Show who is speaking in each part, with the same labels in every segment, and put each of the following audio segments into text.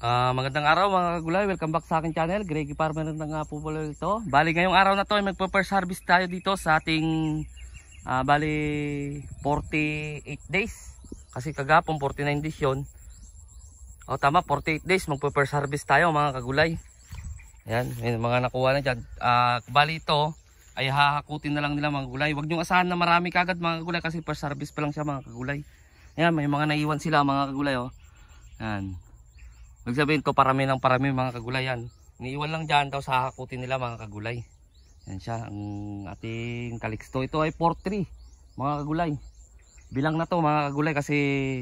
Speaker 1: Magandang araw mga kagulay, welcome back sa aking channel, Greggy Farmer na nga po pala ito. Bali ngayong araw na to ay magpa-first harvest tayo dito sa ating bali 48 days. Kasi kagapon 49 days yun. O tama, 48 days magpa-first harvest tayo mga kagulay. Ayan, may mga nakuha na dyan. Bali ito ay hahakutin na lang nila mga kagulay. Huwag nyo asahan na marami kagad mga kagulay kasi first harvest pa lang siya mga kagulay. Ayan, may mga naiwan sila mga kagulay oh. Ayan. Magsabihin ko parami ng parami mga kagulay yan. Iniiwan lang dyan daw sa hakutin nila mga kagulay. Yan siya ang ating kaliksto. Ito ay 4-3 mga kagulay. Bilang na to mga kagulay kasi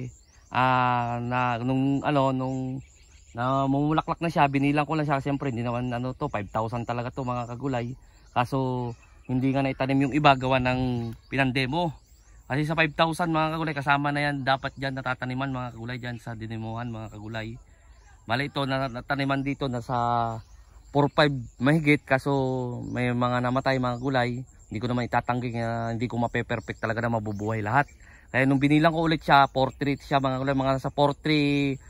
Speaker 1: nung mumulaklak na siya, binilang ko lang siya. Siyempre hindi naman to 5,000 talaga to mga kagulay. Kaso hindi nga naitanim yung iba gawa ng pinandemo. Kasi sa 5,000 mga kagulay kasama na yan dapat dyan natataniman mga kagulay dyan sa dinemohan mga kagulay. Bali ito nataniman dito na sa 4-5 mahigit kaso may mga namatay mga gulay. Hindi ko naman itatanggi na hindi ko mape-perfect talaga na mabubuhay lahat. Kaya nung binilang ko ulit siya 4-3 siya mga gulay, mga nasa 4,307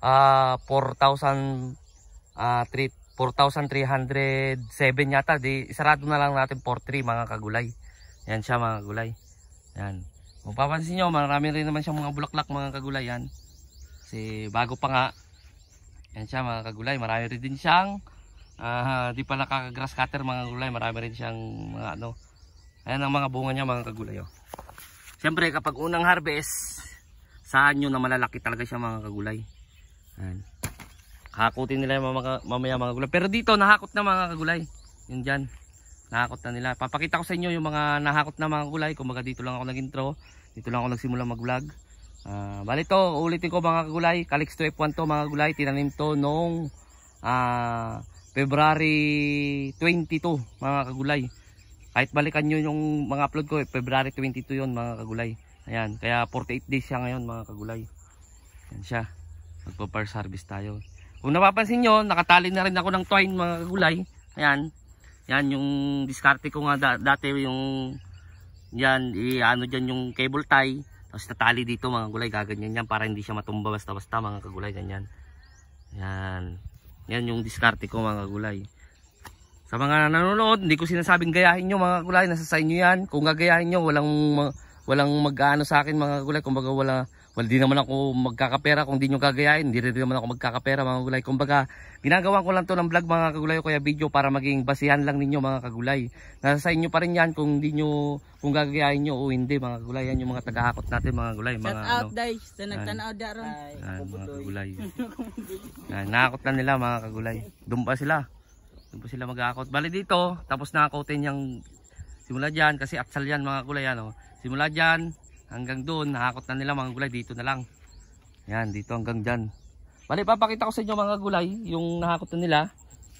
Speaker 1: yata. Di isarado na lang natin 4-3 mga kagulay. Yan siya mga gulay. Yan. Kung papansin nyo marami rin naman siyang mga bulaklak mga kagulay yan. Kasi bago pa nga. Yan siya mga kagulay, marami rin din siyang di pa nakaka-grass cutter mga kagulay, marami rin siyang mga ano. Ayan ang mga bunga niya mga kagulay oh. Siyempre kapag unang harvest, saan nyo na malalaki talaga siya mga kagulay. Ayan. Hakutin nila mamaya mga kagulay. Pero dito nahakot na mga kagulay. Yun dyan, nahakot na nila. Papakita ko sa inyo yung mga nahakot na mga kagulay. Kumbaga dito lang ako nag-intro, dito lang ako nagsimula mag-vlog. Bali to, ulitin ko mga kagulay, Calixto F1 to mga kagulay, tinanim to noong February 22 mga kagulay. Kahit balikan nyo yung mga upload ko, February 22 yon mga kagulay. Ayan, kaya 48 days siya ngayon mga kagulay. Ayan siya, magpa-first harvest tayo. Kung napapansin nyo, nakatali na rin ako ng twine mga kagulay. Ayan, yan yung diskarte ko nga dati yung yan, ano dyan yung cable tie. Tapos natali dito mga gulay, gaganyan yan para hindi siya matumba basta-basta mga kagulay, ganyan. Yan. Yan yung diskarte ko mga kagulay. Sa mga nanonood, hindi ko sinasabing gayahin nyo mga kagulay, nasa sa inyo yan. Kung gagayahin nyo, walang mag-ano sa akin mga kagulay. Kumbaga di naman ako magkakapera kung di nyo gagayahin. Hindi rin naman ako magkakapera mga kagulay. Kumbaga, ginagawa ko lang to ng vlog mga kagulay o kaya video para maging basihan lang ninyo mga kagulay. Nasa sa inyo pa rin yan kung gagayahin nyo o hindi mga kagulay. Yan yung mga tagahakot natin mga kagulay. Shout out guys, sa nagtanaw daron. Mga kagulay. Nahakot na nila mga kagulay. Doon pa sila maghahakot. Bali dito, tapos nakakotin yung simula dyan kasi aksal yan mga kagulay. Ano? Simula dyan hanggang doon, nahakot na nila mga gulay, dito na lang. Yan, dito hanggang dyan. Bali, papakita ko sa inyo mga gulay, yung nahakot na nila.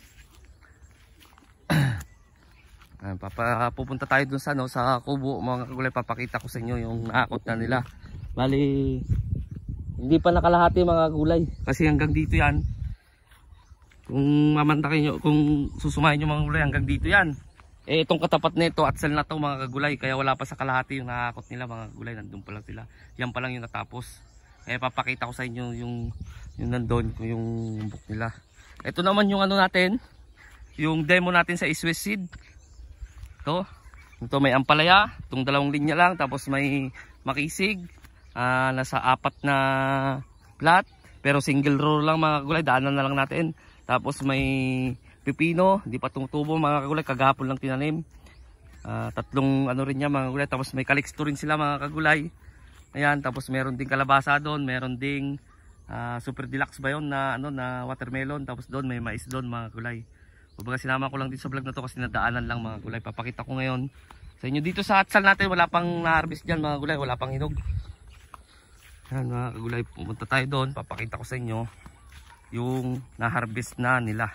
Speaker 1: Pupunta tayo dun sa kubo mga gulay, papakita ko sa inyo yung nahakot na nila. Bali, hindi pa nakalahati mga gulay, kasi hanggang dito yan. Kung mamantakin nyo, kung susumahin nyo mga gulay, hanggang dito yan. Itong katapat nito atsal na to mga kagulay, kaya wala pa sa kalahati yung nahakot nila mga kagulay, nandun pa lang sila. Yan pa lang yung natapos. Kaya papakita ko sa inyo yung nandun, yung book nila. Ito naman yung ano natin, yung demo natin sa Swiss seed. Ito may ampalaya, itong dalawang linya lang, tapos may makisig, nasa 4 na plat, pero single row lang mga kagulay, daanan na lang natin. Tapos may pipino, di pa tumutubo mga kagulay, kagahapon lang tinanim. Tatlong ano rin niya mga kagulay, tapos may Calixto rin sila mga kagulay. Ayan, tapos meron ding kalabasa doon, meron ding super deluxe ba yun na watermelon, tapos doon may mais doon mga kagulay. Kumbaga sinama ko lang din sa vlog na to kasi nadaanan lang mga kagulay. Papakita ko ngayon sa inyo dito sa atsal natin, wala pang na-harvest diyan mga kagulay, wala pang hinog. Ayan mga kagulay, pumunta tayo doon, papakita ko sa inyo yung na-harvest na nila.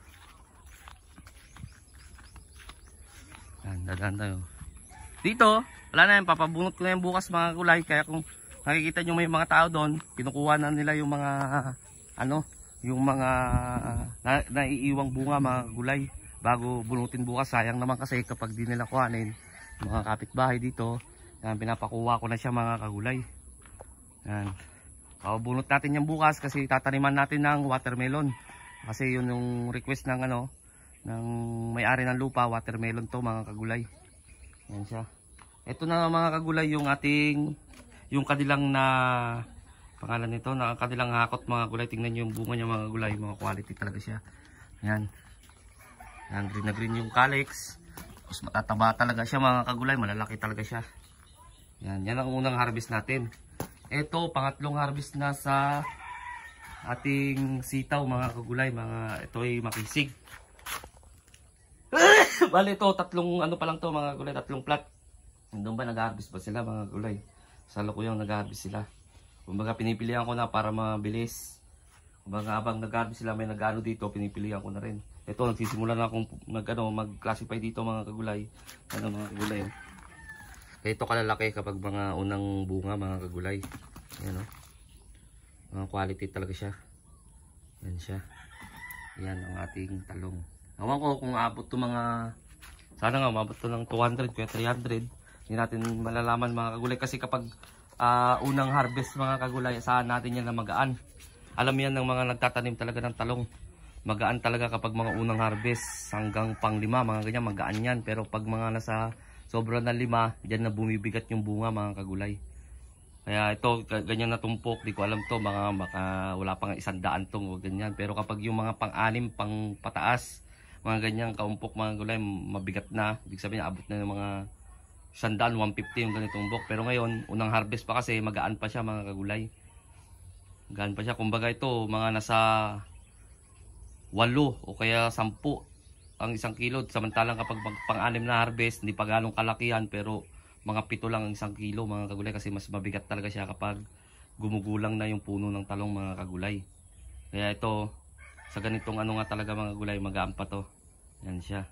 Speaker 1: Dadaan tayo. Dito, wala na yan. Papabunot ko na yan bukas mga gulay. Kaya kung nakikita nyo may mga tao doon, kinukuha na nila yung mga yung mga naiiwang bunga mga gulay bago bunutin bukas. Sayang naman kasi kapag di nila kuhanin mga kapitbahay dito. Yan, pinapakuha ko na siya mga kagulay. Yan. Bunot natin yan bukas kasi tataniman natin ng watermelon. Kasi yun yung request ng ano, ng may-ari ng lupa, watermelon to mga kagulay. Yan siya. Ito na mga kagulay yung ating, yung kadilang na, pangalan nito, na kadilang hakot mga gulay. Tingnan nyo yung bunga niya mga gulay, mga quality talaga siya. Yan. Yan, green na green yung calyx. Tapos matataba talaga siya mga kagulay, malalaki talaga siya. Yan, yan ang unang harvest natin. Ito, pangatlong harvest na sa ating sitaw mga kagulay. Ito ay makisig. Bali ito, tatlong ano pa lang to mga kagulay, tatlong plat. Doon ba nag-harvest pa sila mga kagulay? Sa lukuyang nag-harvest sila. Kumbaga pinipilihan ko na para mabilis. Kumbaga habang nag-harvest sila may nag-ano dito, pinipilihan ko na rin. Ito, nagsisimula na akong mag-classify dito mga kagulay. Ano mga kagulay. Kaya ito kalalaki kapag mga unang bunga mga kagulay. Ayan o. Mga quality talaga siya. Yan siya. Yan ang ating talong. Ewan ko kung aabot to mga, sana nga umabot to ng 200 kaya 300. Hindi natin malalaman mga kagulay. Kasi kapag unang harvest mga kagulay, saan natin yan na magaan. Alam yan ng mga nagtatanim talaga ng talong. Magaan talaga kapag mga unang harvest hanggang pang 5, mga ganyan, magaan yan. Pero pag mga nasa sobra na 5, dyan na bumibigat yung bunga mga kagulay. Kaya ito, ganyan na tumpok, di ko alam to, baka wala pang 100 tong o ganyan. Pero kapag yung mga pang-6, pang pataas, mga ganyan kaumpok mga gulay, mabigat na. Ibig sabihin, abot na ng mga 100, 150 yung ganitong bok. Pero ngayon, unang harvest pa kasi, magaan pa siya mga kagulay. Magaan pa siya. Kumbaga ito, mga nasa 8 o kaya 10 ang 1 kilo. Samantalang kapag pang-6 na harvest, hindi pa ganong kalakihan, pero mga 7 lang ang 1 kilo mga kagulay kasi mas mabigat talaga siya kapag gumugulang na yung puno ng talong mga kagulay. Kaya ito, sa ganitong ano nga talaga mga kagulay, magaan pa to. Yan siya.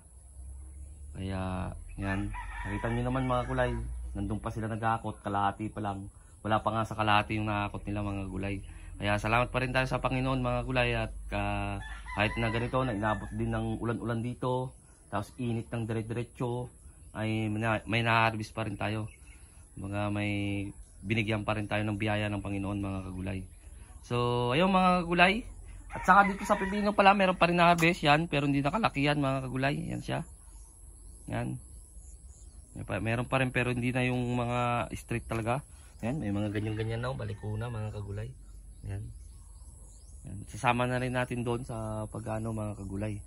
Speaker 1: Kaya, yan. Nakita nyo naman mga kagulay, nandun pa sila nag-aakot, kalahati pa lang. Wala pa nga sa kalahati yung nakakot nila mga kagulay. Kaya salamat pa rin tayo sa Panginoon mga kagulay at kahit na ganito, na inabot din ng ulan-ulan dito, tapos init ng dire-diretso, ay may na-harvest pa rin tayo. Mga may binigyan pa rin tayo ng biyaya ng Panginoon mga kagulay. So ayun mga kagulay. At saka dito sa pipino pala meron pa rin na-harvest yan, pero hindi nakalakihan mga kagulay. Yan siya. Yan. Meron pa rin pero hindi na yung mga straight talaga. Yan, may mga ganyan-ganyan na, balikuna mga kagulay. Yan. Yan. Sasama na rin natin doon sa pag-ano mga kagulay.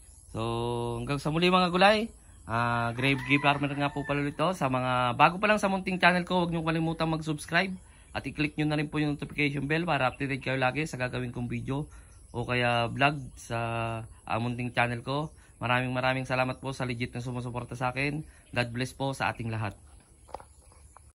Speaker 1: So hanggang sa muli mga gulay. Grave Gay Farmer nga po pala ito. Sa mga bago pa lang sa munting channel ko, huwag nyo kalimutang mag-subscribe at i-click nyo na rin po yung notification bell para updated kayo lagi sa gagawin kong video o kaya vlog sa munting channel ko. Maraming salamat po sa legit na sumusuporta sa akin. God bless po sa ating lahat.